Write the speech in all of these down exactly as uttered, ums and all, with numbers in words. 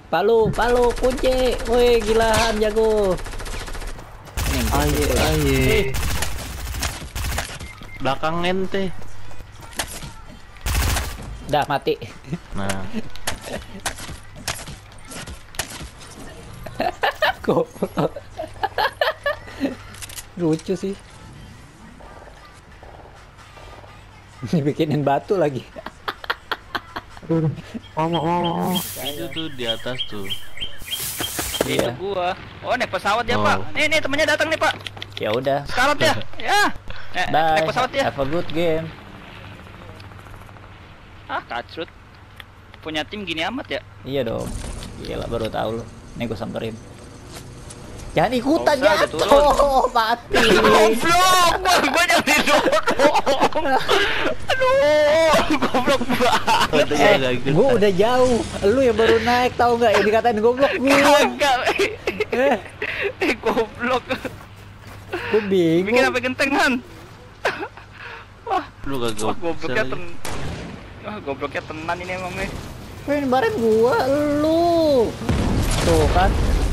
Palu, palu, kunci. Woi, gilaan jago. Aye, aye. Eh, Belakang ente. dah mati. Nah, Kok lucu sih. Dibikinin batu lagi. Ngomong ngomong. itu tuh di atas tuh. Itu Iya. gua. Oh, naik pesawat ya, Oh. Pak. Nih, nih temennya datang nih, Pak. Ya udah. Sekarat ya. Ya. Eh, Bye. naik pesawat ya. Have a good game. Ah, kacrut. Punya tim gini amat ya? Iya dong. Gila baru tahu lu. Nih gua samperin. Jangan ikutan Nggak usah, udah jatuh, mati. Goblok, gua gua jangan didorong. Aduh, goblok banget. Eh, gua udah jauh. Lu yang baru naik tahu nggak? Yang dikatain goblok gua. Kagak. Eh, Eh, goblok. gua bingung. Bikin apa gentengan? Wah, Lu kagak wah bisa gobloknya lagi. ten. Wah, gobloknya tenan ini emang nih. Wih, ini kemarin gua, lu. Tuh kan.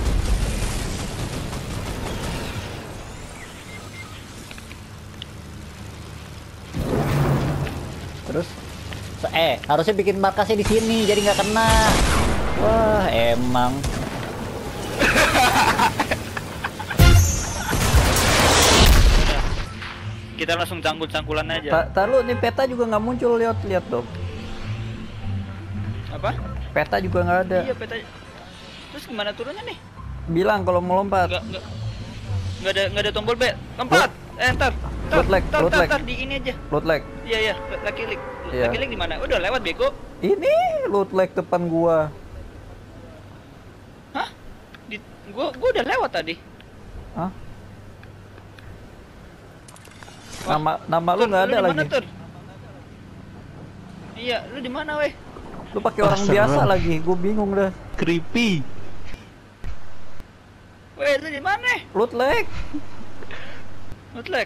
Terus eh harusnya bikin markasnya di sini jadi nggak kena. Wah, emang. Kita langsung cangkul-cangkulan aja. Ta taruh nih peta juga nggak muncul, lihat lihat dong. Apa? Peta juga nggak ada. Iya, peta. Terus gimana turunnya nih? Bilang kalau mau lompat. Enggak, enggak. Enggak ada enggak ada tombol B. Lompat. Eh, entar. Loot lag, Entar, loot entar, lag. entar, di ini aja. Loot lag. Iya, iya, lagi klik. Iya. Lagi klik di mana? Udah lewat bego. Ini loot lag depan gua. Hah? Di gua gua udah lewat tadi. Hah? Wah, Nama nama lu Tur, nggak ada di mana, lagi. Tur? Iya, lu di mana, weh? Lu pakai Ah, orang biasa serem. lagi. Gua bingung dah. Creepy. Weh, lu di mana? Loot lag. Loot lag.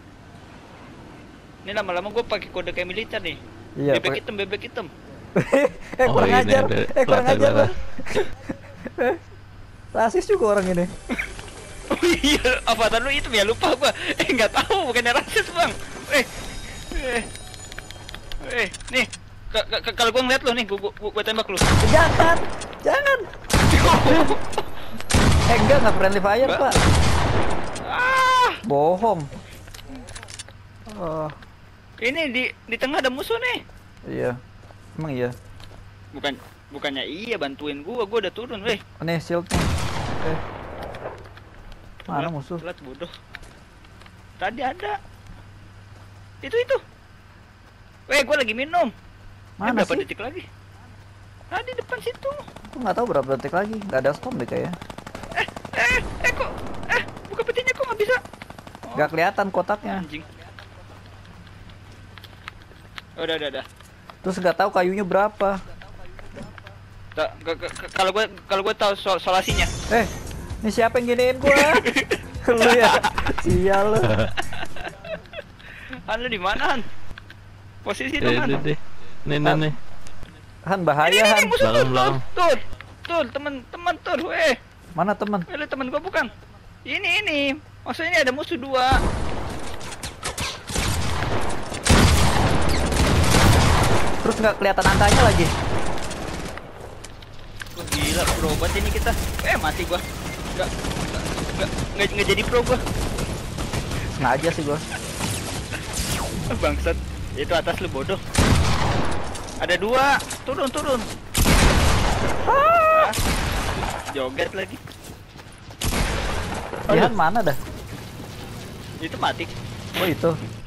Ini lama-lama gua pakai kode kayak militer nih. Iya, bebek pakai- hitam, bebek hitam. eh Oh, kurang ini ajar. ada Eh kurang kelihatan ajar. banget. Eh, rasis juga orang ini. Oh iya, avatar lu hitam ya, lupa gua. Eh, nggak tahu, bukannya rasis, Bang. Eh. Eh. Eh, nih. Ka- ka- ka- Kalau gua ngeliat lu nih, gua, gua, gua tembak lu. Jangan, jangan. Eh enggak, nggak friendly fire Mbak. pak. Ah, Bohong. Oh, ini di di tengah ada musuh nih. iya. Emang iya. Bukan bukannya iya bantuin gua, gua udah turun, weh. Nih shieldnya. Eh. Mana Telat- musuh? Telat bodoh. Tadi ada. Itu itu. Weh, gua lagi minum. Eh, Mana berapa sih? detik lagi? Tadi depan situ. Aku nggak tahu berapa detik lagi. Nggak ada storm deh kayaknya. Eh, eh, eh kok eh buka petinya kok nggak bisa? Oh, Nggak kelihatan kotaknya. anjing. Udah, udah, udah. Terus nggak tahu kayunya berapa. Ta- ke- ke- ke- Kalau gua kalau gua tahu sol solasinya. Eh, ini siapa yang giniin gua? Lu ya. Sial lu. Han, lu di mana, Han? Posisi Eh, teman. deh, deh. Nih, nih, nih. Han Ini, bahaya ini, Han. ini musuh tuh, Belakang, tuh, belakang. tuh, tuh, teman-teman tuh, weh. Mana teman? Eh, lu teman gua bukan? Ini, ini. Maksudnya ini ada musuh dua. Terus nggak kelihatan angkanya lagi. Wah, gila, pro banget ini kita. Eh, mati gua. Enggak, enggak, enggak, enggak, enggak jadi pro gua. Sengaja sih gua. Bangsat. Itu atas lu bodoh. Ada dua. Turun, turun. Ah. Joget lagi. Ya, Han mana dah? Itu mati. Oh itu.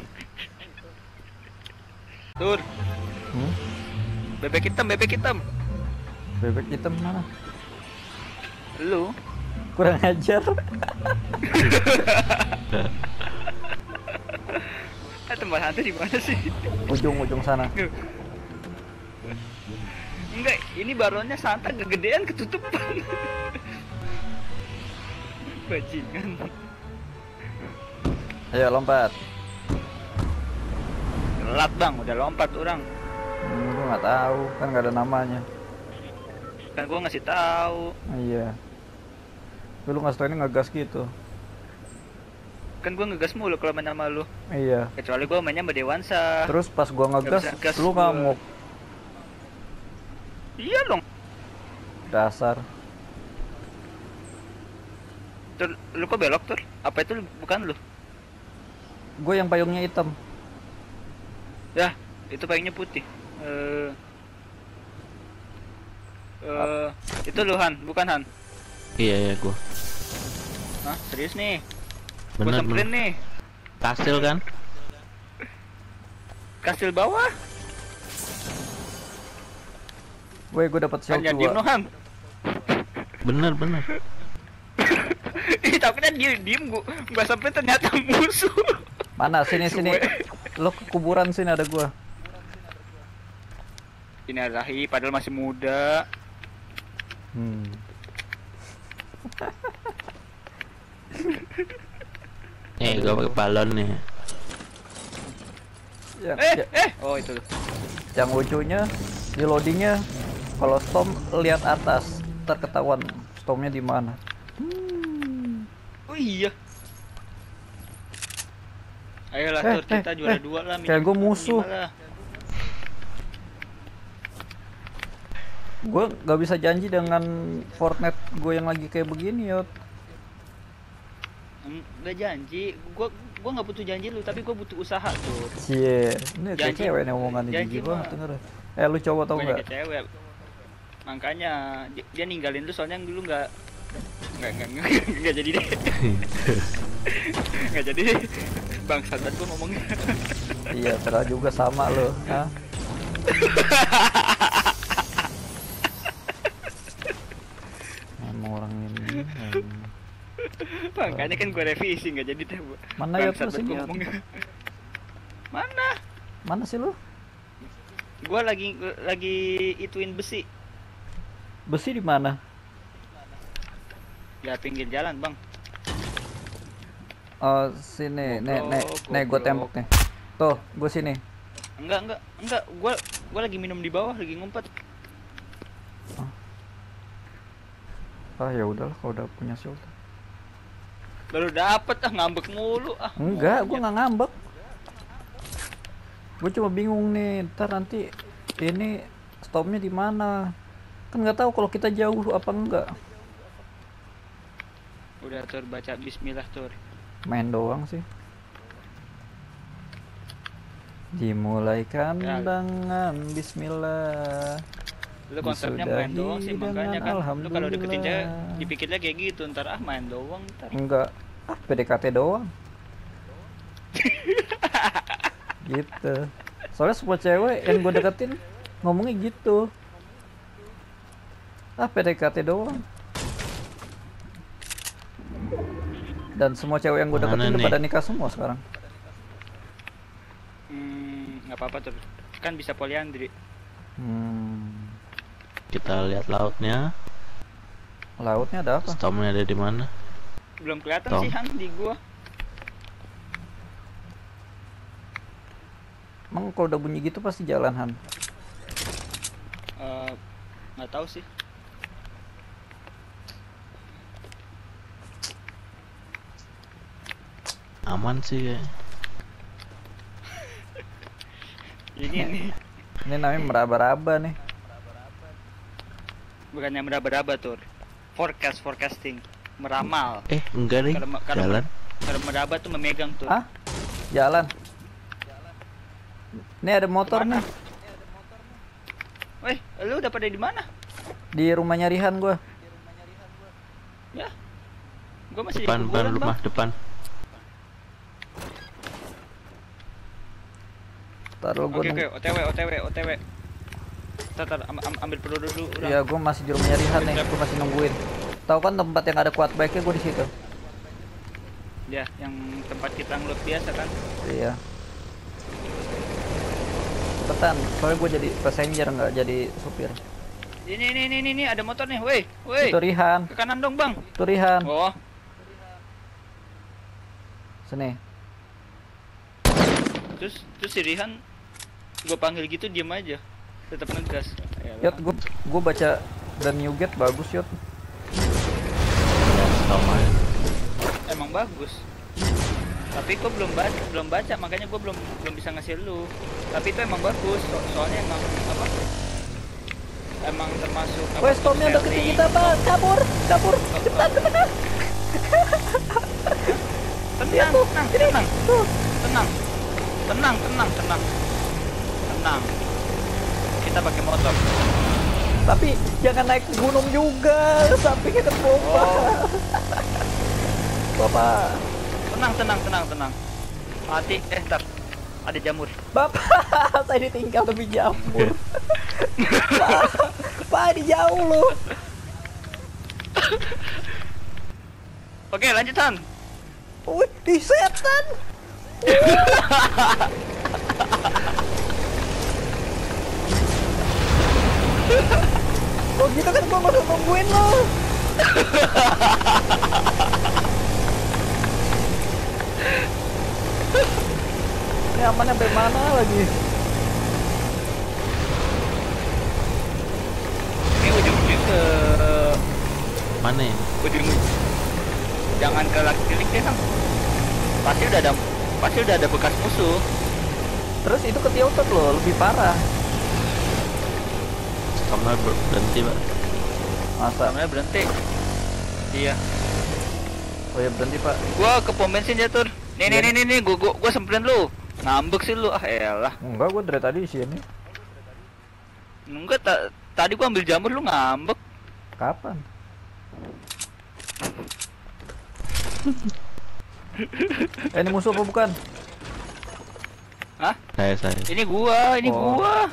Tur. Hmm? Bebek hitam, bebek hitam. Bebek hitam mana? Lu. Kurang ajar. Eh, tempat hantu di mana sih? Ujung-ujung sana. Enggak, ini baronnya Santa kegedean ketutupan. Bajingan. Ayo lompat. Telat, Bang, udah lompat orang. Hmm, gua nggak tahu, kan nggak ada namanya. Kan gua ngasih tahu. Iya. Tapi lu ngasih tau ini ngegas gitu. Kan gua ngegas mulu kalau main sama lu. Iya. Kecuali gua mainnya sama Dewansa. Terus pas gua ngegas, Nggak bisa gas lu gua. ngamuk. Iya dong. Dasar. Tur, lu kok belok tur? Apa itu lu- bukan lu? Gue yang payungnya hitam. Ya, itu payungnya putih. Eh eh itu lu Han, bukan Han. Iya, iya gua. Hah, serius nih. Gua Bener, samperin bener. nih. Kastil kan? Kastil bawah. Woi, gue dapat shell Hanya diem no dua. Han. Bener, bener. Ih, tapi kan dia diem gua, gua sampai ternyata musuh. Mana sini sini. Lo ke kuburan sini ada gua. Ini Arahi padahal masih muda. Hmm. Nih, gua pakai balon nih. Yang, Eh, ya- eh. Oh, itu. yang lucunya di loadingnya kalau storm lihat atas, ntar ketahuan stormnya di mana. Oh iya. Ayolah Eh, tur kita eh, juara eh, dua lah. kayak minimal gua musuh. lima lah. Gue nggak bisa janji dengan Fortnite gue yang lagi kayak begini ya. Enggak janji, gua gua nggak butuh janji lu, tapi gua butuh usaha tuh. Cie, ini kayak Janji- cewek nih omongannya janji jijik banget mah. denger. Eh lu cowok tau Bukannya nggak? kayak cewek. Makanya dia, dia ninggalin lu soalnya dulu nggak nggak nggak nggak nggak jadi deh. Nggak jadi deh. Bangsat banget gua ngomongnya. Iya, terus juga sama lo. Hah? Emang orang ini. em, Makanya kan gua revisi nggak jadi deh. Bu. Mana ya Bangsat tuh banget sini? gua ngomongnya. Mana? Mana sih lu? Gua lagi lagi ituin besi. Besi di mana? Ya pinggir jalan bang. Oh, sini. Nih, nih, Goblok, nih gue goblok. tembok nih. Tuh, gue sini. Enggak enggak enggak. Gua gua lagi minum di bawah, lagi ngumpet. Ah, ya udahlah kalau udah punya shield. Baru dapet ah ngambek mulu ah. Enggak, gue Monyet. nggak ngambek. Gue cuma bingung nih, ntar nanti ini stopnya di mana? Kan nggak tahu kalau kita jauh apa enggak. Udah tur baca bismillah tur. Main doang sih. Dimulaikan Ya. dengan bismillah. Lu konsepnya main doang sih, Disudahi makanya dengan kan lu kalau deketin cewek alhamdulillah. dipikirnya kayak gitu, ntar ah main doang ntar. Enggak, ah P D K T doang. Gitu. Soalnya semua cewek yang gue deketin ngomongnya gitu. Ah P D K T doang. Dan semua cewek yang gue Mana deketin udah nih? pada nikah semua sekarang. Hmm, nggak apa-apa tur. Kan bisa poliandri. Hmm, Kita lihat lautnya. lautnya ada apa? Stormnya ada di mana? Belum kelihatan Tom. sih Han di gua. Emang kalau udah bunyi gitu pasti jalan Han. Eh, nggak tahu sih. Aman sih ya. Ini nih Ini namanya meraba-raba nih. bukannya meraba-raba tur. Forecast forecasting, meramal. Eh, enggak deh. Kalau me- kalau Jalan. Kalau meraba tuh memegang tur. Hah? Jalan. Ini ada motor Kemana? nih Weh, lu udah pada di mana? di rumahnya Rihan gua. Ya. Gua masih di Depan, depan kuburan, rumah, Bang. depan. Taruh gua Oke nunggu. oke, O T W O T W O T W. Tar, tar, am- am- ambil peluru dulu. udah. Iya, gua masih di rumahnya Rihan nih. Gua masih nungguin. Tahu kan tempat yang ada quad bike-nya gua di situ. Ya, yang tempat kita ngelut biasa kan. Iya. Cepetan, soalnya gua jadi passenger nggak jadi supir. Ini ini ini ini, ini ada motor nih. Woi, woi. Itu Rihan, Ke kanan dong, Bang. itu Rihan. Oh, Sini. terus terus si Rihan gua panggil gitu diam aja. Tetap ngegas. Ya, gua gua baca dan Newgate bagus Yot. Ya, Storm aja. Emang bagus. Tapi gua belum baca, belum baca makanya gua belum belum bisa ngasih lu. Tapi itu emang bagus. So soalnya emang apa? Emang termasuk apa? Wes Stormnya udah selling. keting kita Pak, kabur, kabur, cepetan ke tengah. Tenang, tenang, tenang, tenang, tenang, tenang, tenang, tenang. Kita pakai motor. Tapi jangan naik gunung juga, sampingnya kan bomba. Oh. Bapak, Tenang, tenang, tenang, tenang. Mati, eh ntar ada jamur. Bapak, saya ditinggal lebih jamur. Pak, Pak, di jauh loh. Oke, lanjut Han. Wih, di setan. Oh gitu kan gua masih nungguin lo. Ini aman sampai mana lagi? Ini ujung-ujung ke Mana ya? ujung. Jangan ke laki klik deh Han. Pasti udah ada, pasti udah ada bekas musuh. Terus itu ketiotot loh, lebih parah. Stormnya ber- berhenti pak. Masa? Namanya berhenti. Iya. Oh ya berhenti Pak. Gua ke pom bensin ya Tur. Nih nih nih nih, nih. Gua, gua gua semperin lu. Ngambek sih lu. Ah elah. Enggak, gua dari tadi di sini. Enggak, ta tadi gua ambil jamur lu ngambek. Kapan? Eh, ini musuh apa bukan? Hah? Saya saya. Ini gua, ini Oh. gua.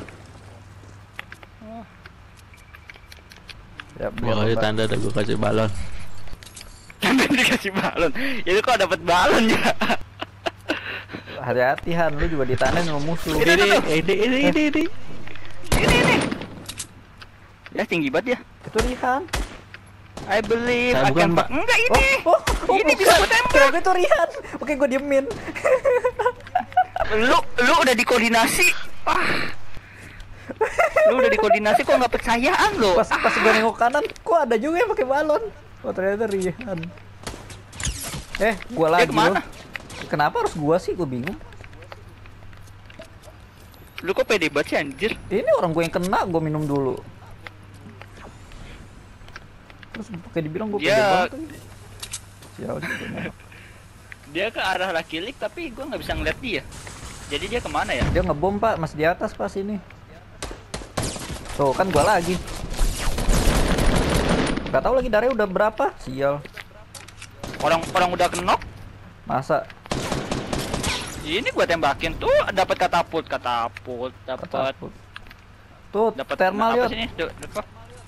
Ya, Gua kasih Pak. tanda dah, gua kasih balon. Sampai dikasih balon. Itu kok dapat balon ya? Hati-hati Han, lu juga ditandain sama musuh. Ini, ini, ini, ini, ini, ini. Ini ini. Ya tinggi banget ya. Itu Rihan. I believe Saya I bukan, can Pak. Enggak ini. Oh, oh, oh, Ini bisa gua tembak. Kira gue itu Rihan. Oke, gue diemin. Lu lu udah dikoordinasi. Ah. Lu udah dikoordinasi kok nggak percayaan lo. Pas pas gue nengok kanan, kok ada juga yang pakai balon. Oh ternyata Rihan. Eh, gua Dia lagi kemana? loh. Kenapa harus gua sih? Gue bingung. Lu kok pede banget sih anjir? Ini orang gue yang kena, gue minum dulu. Terus pakai dibilang gue pede Dia- banget. lagi. Sial juga. Dia ke arah laki lik tapi gua nggak bisa ngeliat dia. Jadi dia kemana ya? Dia ngebom Pak, masih di atas pas ini. Tuh kan gua lagi. Gak tahu lagi darahnya udah berapa. Sial. Orang orang udah kenok. Masa Ini gua tembakin tuh dapat katapult, katapult, dapat ketaput. Tuh dapat thermal apa ya. sih ini? Du- Apa?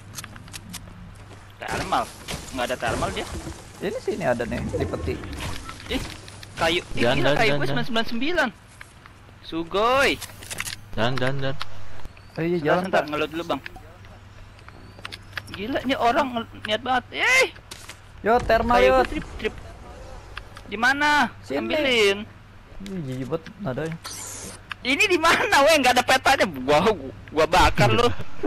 Thermal. Nggak ada thermal dia. Ini sini ada nih di peti. Ih, kayu. Ih, Jangan, gila, jangan, kayu jangan, gua sembilan sembilan sembilan. Sugoi. Dan, dan, dan. Oh iya Sebentar, jalan sebentar, Pak. ngeload dulu, Bang. Gila, ini orang nge- niat banget. Eh, Yo thermal kayu yo. gua trip trip. Di mana? Sini. Ambilin. Ih, jijik banget nadanya. Ini di mana, weh? Nggak ada petanya. Gua gua bakar lu.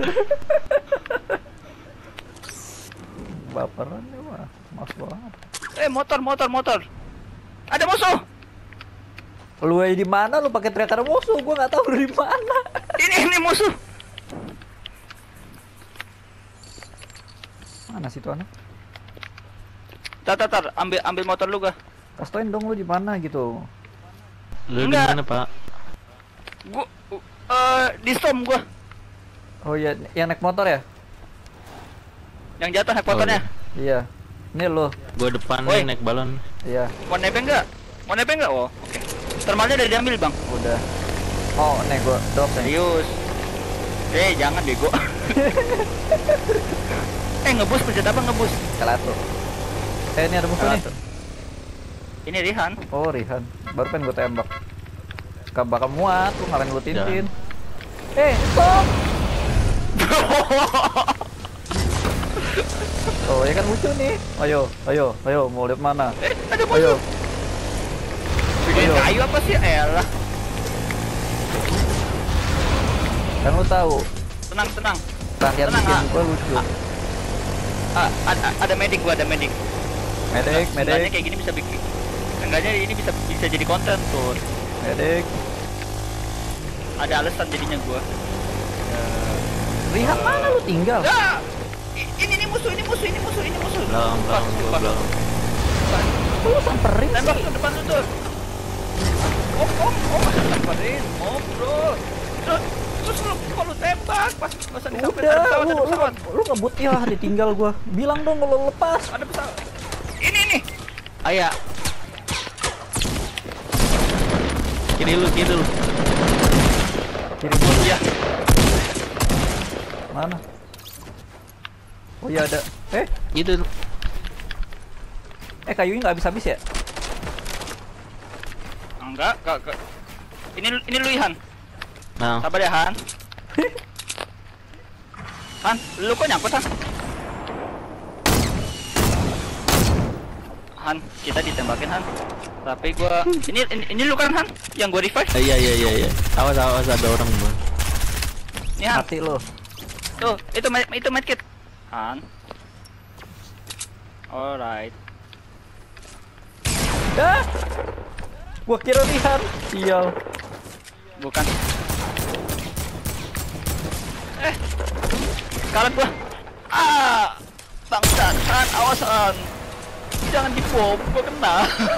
Baperan ya mah. Mas banget. Eh, motor, motor, motor. Ada musuh. Lu aja di mana lu pakai teriakan musuh? Gua nggak tahu lu di mana. Ini ini musuh. Mana sih tuh anak? Tar, tar, tar. Ambil ambil motor lu gua. Kasih dong lu di mana gitu. Lu di Enggak. mana pak? Gua eh di storm gua. Oh iya, yang naik motor ya? Yang jatuh naik Oh, motornya. Iya. Ini lo. Gua depan Woi. nih naik balon. Iya, Mau nebeng enggak? Mau nebeng enggak? Oh, oke. Thermalnya udah diambil, Bang. udah. Oh, nih gua drop nih. Serius. Eh, jangan bego. eh, ngebus pencet apa ngebus? Kalah tuh. Eh, ini ada musuh nih. Ini Rihan. Oh, Rihan. Baru pengen gua tembak. Gak bakal muat, lu ngapain lu tintin. Eh, stop! Oh, ya kan lucu nih. Ayo, ayo, ayo, mau lihat mana? eh, ada Ayo. musuh. Bikin Ayo. kayu apa sih? Elah. Kan lu tahu, Tenang, tenang. rakyat Tenang, bikin ah. gua lucu. Ah, ada, ada medic gua, ada medic. Medic, Sebenarnya medic, kayak gini bisa bikin. Enggaknya ini bisa bisa jadi konten tuh. medic. Ada alasan jadinya gua. Rihan mana lu tinggal? Ah! I- Ini ini musuh, ini musuh, ini musuh, ini musuh. Belum, Pas, belum, pas. belum. Kok lu samperin Tembak sih? tuh depan lu tuh. Om, om, om, masa samperin, om bro. Terus, terus lu kok lu tembak pas masa di samping ada Udah, pesawat, lu, ada lu, pesawat. lu ngebut ya ditinggal gua. Bilang dong kalau lepas. Ada pesawat. Ini nih. Ayah. Kiri lu, kiri lu. Kiri gua. Iya. Mana? Oh iya ada. Eh, Itu. eh kayunya nggak habis-habis ya? Enggak, enggak, enggak. Ini ini lu Han. Nah, Sabar ya Han. Han, lu kok nyangkut Han? Han, kita ditembakin Han. Tapi gua ini ini, ini lu kan Han yang gua revive. iya iya iya iya. Awas awas ada orang bang. Ini Han. Mati lu. Tuh, itu med- itu medkit. Han. Alright. Dah. Gua kira Rihan. Sial. Bukan. Eh. Kalah gua. Ah. Bangsat, Han, awas Han. Jangan dibom, gua kena.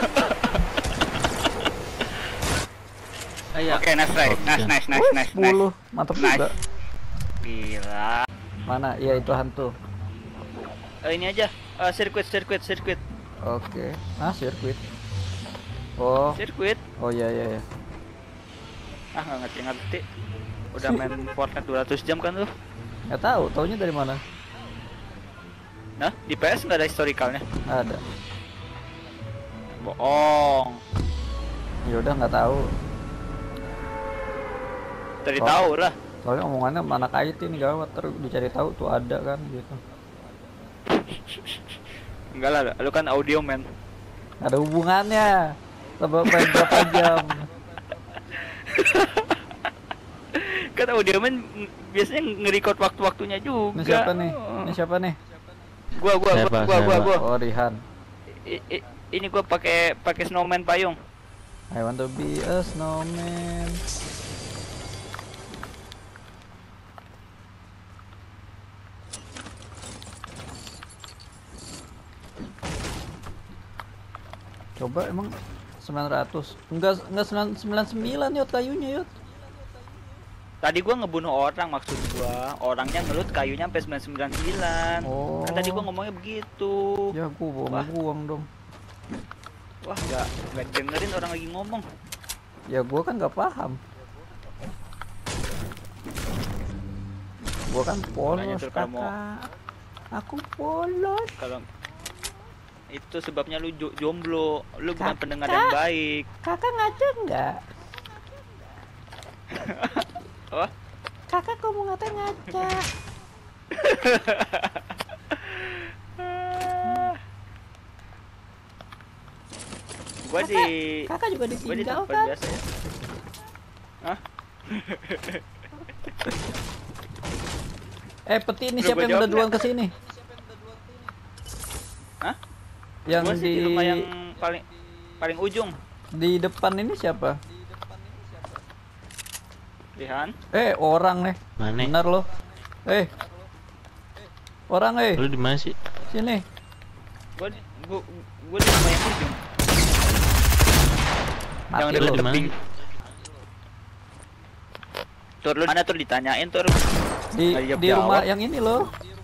Ayah. Oke, nice try. Oke. Nice, nice, nice, Wih, nice, nice. sepuluh. Mantap Nice. juga. Gila. Mana? Iya itu hantu. Eh, ini aja, eh, sirkuit, sirkuit, sirkuit, Oke. Ah, sirkuit. Oh. sirkuit. Oh iya iya iya. Ah, nggak ngerti ngerti. Udah main Fortnite dua ratus jam kan lu? Nggak tahu, taunya dari mana? Nah, di P S nggak ada historicalnya. Ada. Bohong. Ya udah nggak tahu. Dari Oh. tahu lah. Soalnya omongannya mana kait ini gawat, terus dicari tahu tuh ada kan gitu. Enggak lah, lu kan audio man. Nggak ada hubungannya. Sama main berapa jam. Kan audio man mm, biasanya nge-record waktu-waktunya juga. Ini siapa nih? Ini siapa nih? Gua gua gua Siapa, gua gua, siapa? gua. Oh, Rihan. I- i- ini gua pakai pakai snowman payung. I want to be a snowman. Coba emang sembilan ratus. Enggak enggak sembilan sembilan sembilan yot kayunya yot. Tadi gua ngebunuh orang maksud gua. Orangnya ngelut kayunya sampai sembilan sembilan sembilan. Oh. Kan tadi gua ngomongnya begitu. Ya gua Wah. buang dong. Wah, nggak nggak dengerin orang lagi ngomong. Ya gua kan nggak paham. Gua kan Makanya polos tuh kalau mau- kakak. Aku polos. Kalau itu sebabnya lu jo- jomblo, lu bukan Kakak. pendengar yang baik. Kakak ngaca nggak? Oh, Kakak kok mau ngata ngaca? gua di Kakak juga gua di ditinggal tempat kan? biasa ya. Hah? Eh peti ini Udah siapa gua yang udah jawab duluan kesini? Hah? Yang Gua sih di di rumah yang paling paling ujung. di depan ini siapa? Rihan. Eh orang nih. Mana? Benar loh. Eh. Orang eh. Lu di mana sih? Sini. Gua di, gua, gua di rumah yang ujung. Mati Yang lu. deket di mana? tebing. Tur lu mana tur ditanyain tur. Di Nggak dijawab- di rumah jawab. yang ini loh.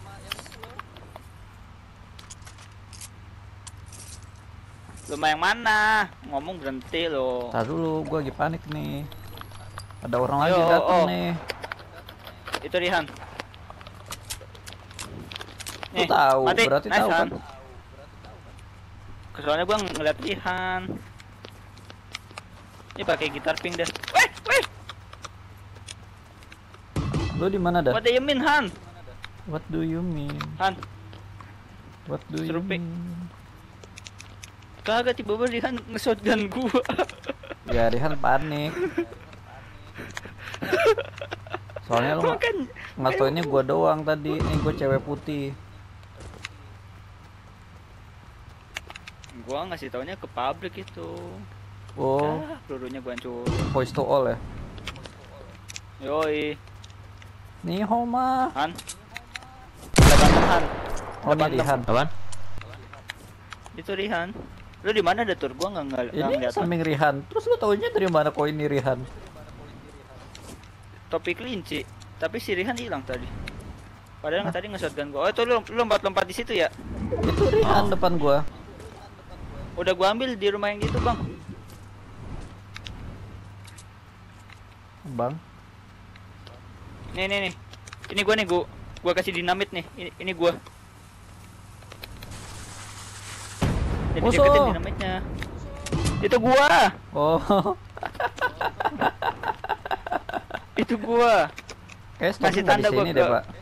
Rumah yang mana? Ngomong berhenti lo. Tar dulu, gua lagi panik nih. Ada orang lagi Ayo, datang oh. nih. Itu Rihan. Lu tahu, mati. berarti Nice, tahu Han. kan? Soalnya gua ngeliat Rihan. Ini pakai gitar pink deh. Weh, weh. Lu di mana dah? What do you mean, Han? What do you mean? Han, What do you Serupik. mean? kagak tiba-tiba Rihan nge-shotgun gua. Ya Rihan panik. Soalnya lu Makan. ngastoinnya gua doang tadi. Nih gua cewek putih. gua ngasih taunya ke publik itu. Oh, Ah, pelurunya gua hancur. voice to all ya. Yoi, Nih Homa. Han. delapan enam Han. Oh, ini Rihan. Apaan? Itu Rihan. Lu di mana ada tur? Gua nggak nggak nggak Ini ngeliat. samping Rihan. Terus lu taunya dari mana kok ini Rihan? Topi kelinci. Tapi si Rihan hilang tadi. Padahal tadi nge-shotgun gua. Oh, itu lu lu lompat-lompat di situ ya? Itu Rihan depan gua. Udah gua ambil di rumah yang gitu, Bang. Bang. Nih, nih, nih. Ini gua nih, gua gua kasih dinamit nih. Ini, ini gua. Jadi Musuh. deketin dinamitnya. Itu gua. Oh. Itu gua. Kayak Kasih stopnya tanda di gua sini ke- deh, Pak.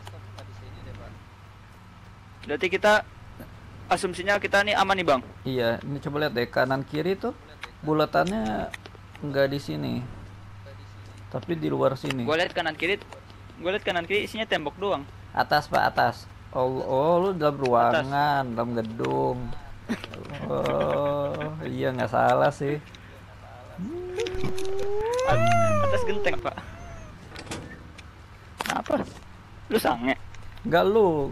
Berarti kita asumsinya kita nih aman nih, Bang. Iya, ini coba lihat deh kanan kiri tuh bulatannya nggak di sini. Tapi di luar sini. Gua lihat kanan kiri. Gua lihat kanan kiri isinya tembok doang. Atas, Pak, atas. Oh, oh lu dalam ruangan, dalam gedung. Oh, iya nggak salah sih. At- Atas genteng, Pak. Apa? Lu sange? Nggak lu.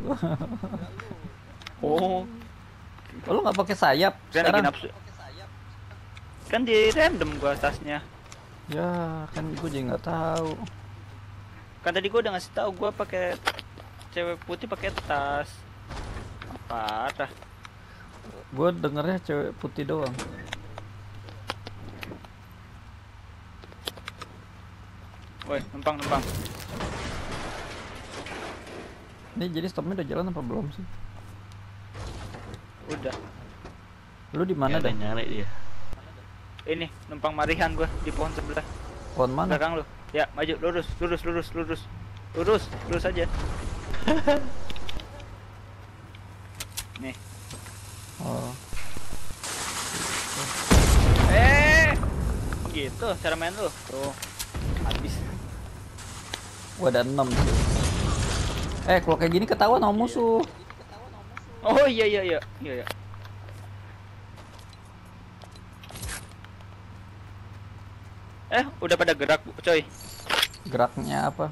Oh, Oh, lu nggak pakai sayap kan lagi sekarang? nafsu. Kan di random gua tasnya. Ya, kan gue juga nggak tahu. Kan tadi gua udah ngasih tahu gua pakai cewek putih pakai tas. Apa? Gue dengernya cewek putih doang. Woi, numpang numpang. Ini jadi stopnya udah jalan apa belum sih? Udah. Lu di mana Mana dah? nyari dia? Ini numpang marihan gua di pohon sebelah. Pohon mana? Belakang lu. Ya, maju lurus, lurus, lurus, lurus. Lurus, lurus aja. Nih. Oh, Eh. Gitu cara main lu. Tuh. Habis. gua ada enam sih. Eh, kalau kayak gini ketahuan sama musuh. Oh iya iya iya. Iya iya. Eh, udah pada gerak, coy. Geraknya apa?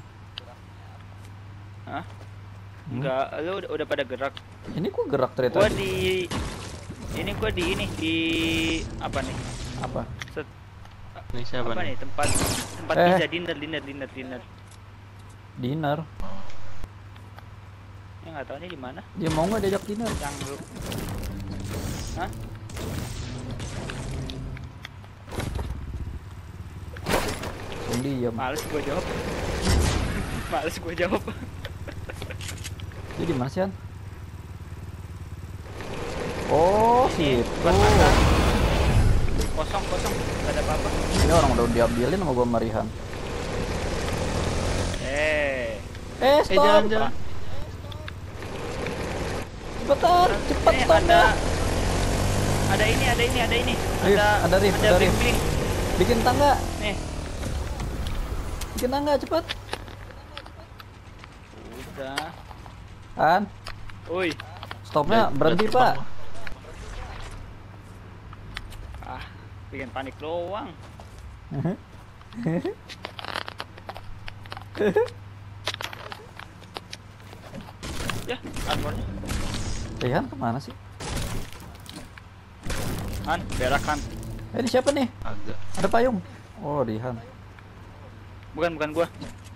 Hah? Enggak, lu udah, udah pada gerak. Ini kok gerak ternyata? Gua di ini gua di ini di apa nih? Apa? Set, Ini siapa apa nih? nih? Tempat tempat Eh. pizza dinner dinner dinner dinner. Dinner. Ya nggak tahu nih di mana. Dia mau nggak diajak dinner? Yang lu. Hah? Langsung diam. Males gua jawab. Males gua jawab. Dia di mana sih, Han? Oh, Ini situ. buat makan. Kosong kosong, nggak ada apa-apa. Ini orang udah diambilin sama gua Marihan. Eh. Eh, Eh stop. jangan jangan. Cepetan, cepet Ini stop ada ya. ada ini ada ini ada ini. Rif, Ada ada Rif, ada ada bling Rif. bling. Bikin tangga, Nih. bikin tangga cepet. Udah. Han, Woi. stopnya Udah- berhenti, udah Pak. terbang. Ah, bikin panik doang. Ya, armornya. Rihan kemana sih? Han, berak Han. Eh, ini siapa nih? Agak. Ada payung. Oh, Rihan. Bukan bukan gua.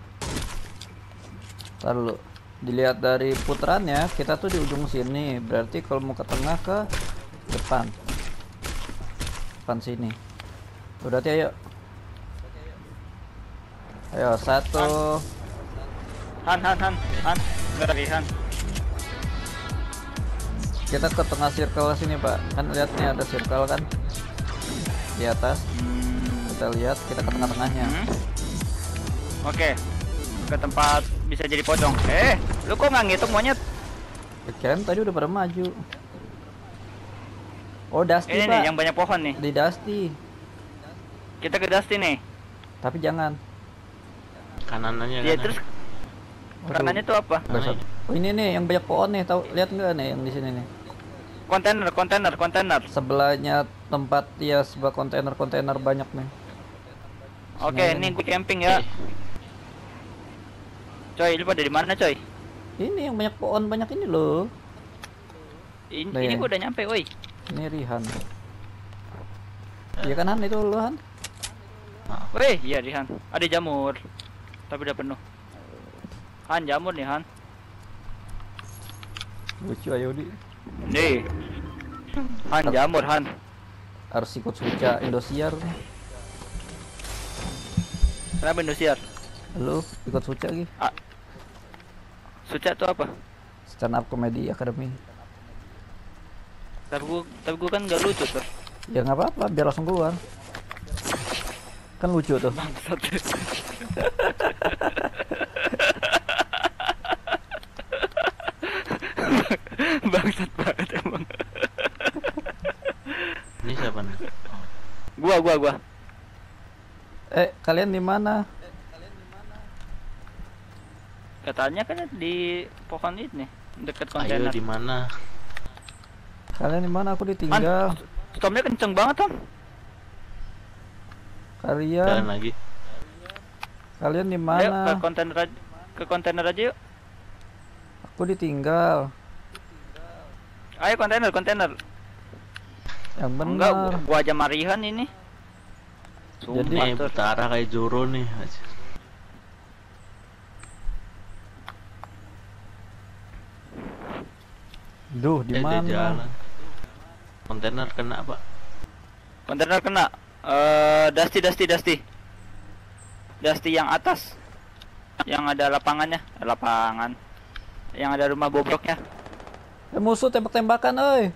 Ntar dulu. Dilihat dari putarannya, kita tuh di ujung sini. Berarti kalau mau ke tengah ke depan. Depan sini. Udah, hati, ayo. Ayo, satu. Han Han Han Han. Enggak lagi Han. Kita ke tengah circle sini, Pak. Kan lihat nih ada circle kan di atas. Hmm. Kita lihat, kita ke tengah-tengahnya. Hmm. Oke. Ke tempat bisa jadi pocong. Eh, lu kok nggak ngitung monyet? Kirain tadi udah pada maju. Oh, Dusty, Ini Pak. nih yang banyak pohon nih. Di Dusty. Kita ke Dusty nih. Tapi jangan. Kananannya Ya kanan. terus Waduh. kanannya tuh apa? Nggak Mana usah. Oh, ini nih yang banyak pohon nih, tahu lihat nggak nih yang di sini nih? Kontainer, kontainer, kontainer. Sebelahnya tempat ya sebuah kontainer-kontainer banyak nih. Oke, Sini ini nih. gue camping ya. Coy, lu pada di mana, coy? Ini yang banyak pohon banyak ini loh. Ini, Nah, ini ya. gue udah nyampe, woi. Ini Rihan. Iya kan Han itu lu Han? Weh, iya Rihan. Ada jamur. Tapi udah penuh. Han, jamur nih, Han. Lucu ayo di. Nih. Han, jamur, Han. Harus ikut suca Indosiar. Kenapa Indosiar? Lu ikut suca lagi. Suca tuh apa? Stand up comedy academy. Tapi gua, tapi gua kan nggak lucu tuh. Ya nggak apa-apa, biar langsung keluar. Kan lucu tuh. Bangsat. Bangsat banget emang. Ini siapa nih? Gua, gua, gua. Eh, kalian di mana? Katanya kan di pohon ini, dekat Ayo kontainer. di mana? Kalian di mana? Aku ditinggal. Stormnya kenceng banget, Tom. Jalan Kalian, lagi. kalian di Ayo ke mana? kontainer aja, ke kontainer aja yuk. Aku ditinggal. Ayo kontainer, kontainer. Yang Enggak, gua, benar. gua aja marihan ini. Jadi- Sumpah, Nih Tur. buta arah kayak Zoro nih. Duh, di Eh, dia mana? jalan. Kontainer kena pak. Kontainer kena. Eh, Dusty, Dusty, Dusty. Dusty yang atas. Yang ada lapangannya, eh, lapangan. Yang ada rumah bobroknya. Eh, musuh tembak-tembakan, oi.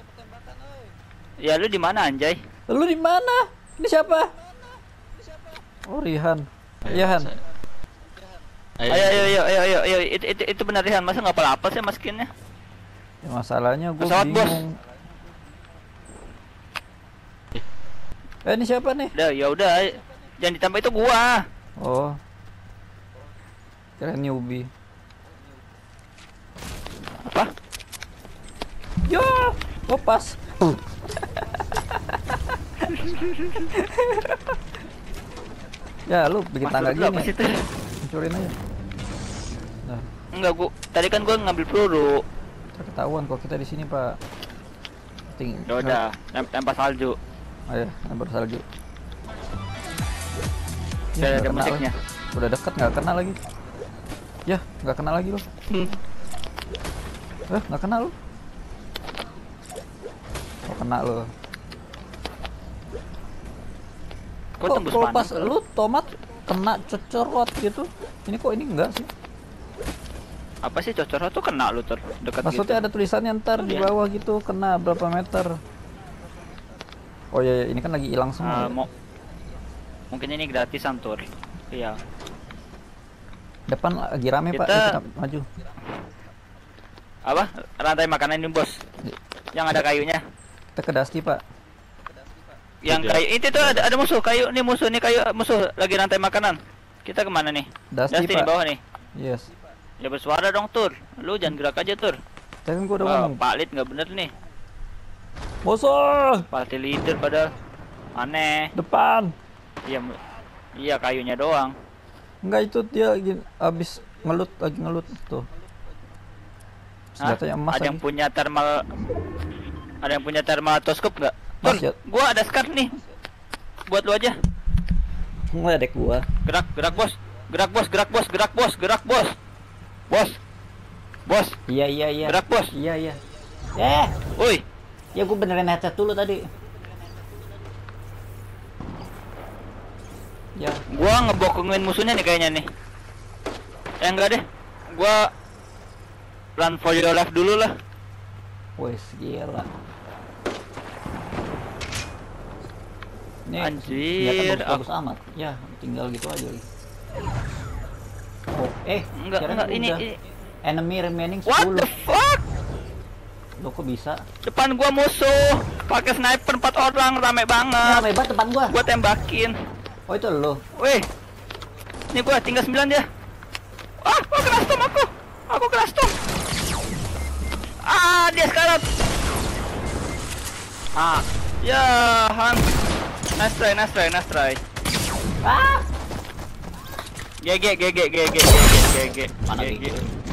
Ya lu di mana anjay? Lu di mana? Ini siapa? Oh, Rihan. Iya, Han. saya- Ayo ayo ayo ayo ayo, ayo. Itu, itu, itu benar Rihan, masa nggak apa-apa sih mas skinnya? Ya, masalahnya gue Pesawat, Bos. bingung. Eh, ini siapa nih? Udah, ya udah. Jangan ditambah itu gua. Oh. Keren newbie. Apa? Ya, oh pas. Ya, lu bikin Masuk tangga dulu, apa gini. sih itu? Hancurin aja. Nah, Enggak, gua tadi kan gua ngambil peluru. ntar ketahuan kalau kita di sini, Pak. Ting. Ya udah, tem- tembak salju. Ayo, nembak salju. Sudah nggak ada kena musiknya. lagi. Udah deket nggak kena lagi. Ya, nggak kena lagi lo. Hmm. Eh, nggak kena lo. Oh, kena lo. Kok Kok tembus kalau panas pas lu? lu tomat kena cocorot gitu. Ini kok ini enggak sih? Apa sih cocor tuh kena lu ter dekat Maksudnya gitu. ada tulisannya ntar Oh, di iya. bawah gitu, kena berapa meter. Oh iya, iya, ini kan lagi hilang Ah, semua. ya. mau mungkin ini gratisan tur. Iya. Depan lagi rame, Pak. Kita- Ayo kita maju. Apa? Rantai makanan ini, Bos. Yang ada kayunya. Kita ke Dusty, Pak. Yang Tidak. kayu itu tuh ada, ada musuh kayu nih musuh nih kayu musuh lagi rantai makanan. Kita kemana nih? Dusty, Dusty di Pak. bawah nih. Yes. Ya bersuara dong tur. Lu jangan gerak aja tur. Tapi kan gua udah Wah, ngomong. Pak Lid nggak bener nih. Musuh Party leader padahal aneh. depan. Iya, mu- iya kayunya doang. Enggak, itu dia lagi habis ngelut, lagi ngelut tuh. Hah? Senjatanya emas Ada yang lagi. punya thermal ada yang punya thermal toskop nggak? Mas, Tur, ya. gua ada scar nih. Buat lu aja. Enggak ada gua. Gerak, gerak bos. Gerak bos, gerak bos, gerak bos, gerak bos. Bos. Bos, Iya, iya, iya. gerak bos. Iya, iya. Eh, Woi, ya gua benerin headset dulu tadi. Ya, gua ngebokongin musuhnya nih kayaknya nih. Eh enggak deh. Gua run for your life dulu lah. wes gila. Ini Anjir, ternyata bagus amat. Ya, tinggal gitu aja lagi. Oh, eh, Enggak, kirain enggak ini, udah. ini. Enemy remaining What the sepuluh. fuck? Loh, kok bisa? Depan gua musuh. Pakai sniper empat orang, rame Ya, banget. hebat depan gua. Gua tembakin. Oh, itu lo. Weh. Ini gua tinggal sembilan dia. Ah, gua kena stom aku. Aku kena stom. Ah, dia sekarat. Ah, ya Han. Nice try, nice try, nice try. Ah, G G G G G G G G G G mana G G. gitu?